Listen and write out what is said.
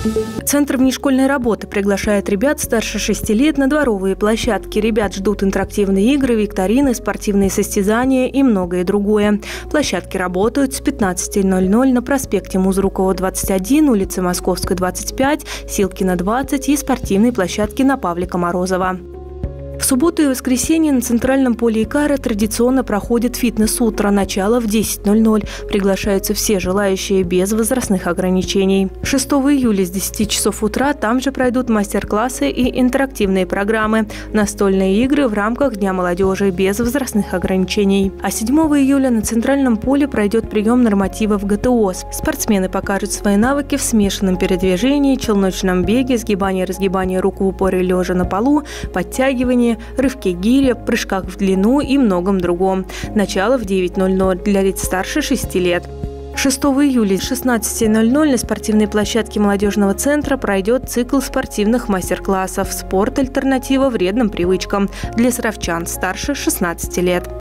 Центр внешкольной работы приглашает ребят старше 6 лет на дворовые площадки. Ребят ждут интерактивные игры, викторины, спортивные состязания и многое другое. Площадки работают с 15:00 на проспекте Музрукова, 21, улице Московской, 25, Силкина, 20 и спортивной площадке на Павлика Морозова. В субботу и воскресенье на центральном поле Икара традиционно проходит фитнес-утро. Начало в 10:00. Приглашаются все желающие без возрастных ограничений. 6 июля с 10 часов утра там же пройдут мастер-классы и интерактивные программы. Настольные игры в рамках Дня молодежи без возрастных ограничений. А 7 июля на центральном поле пройдет прием нормативов ГТОС. Спортсмены покажут свои навыки в смешанном передвижении, челночном беге, сгибании-разгибании рук в упоре лежа на полу, подтягивании, рывке гиря, прыжках в длину и многом другом. Начало в 9:00 для лиц старше 6 лет. 6 июля с 16:00 на спортивной площадке молодежного центра пройдет цикл спортивных мастер-классов «Спорт. Альтернатива вредным привычкам» для саровчан старше 16 лет.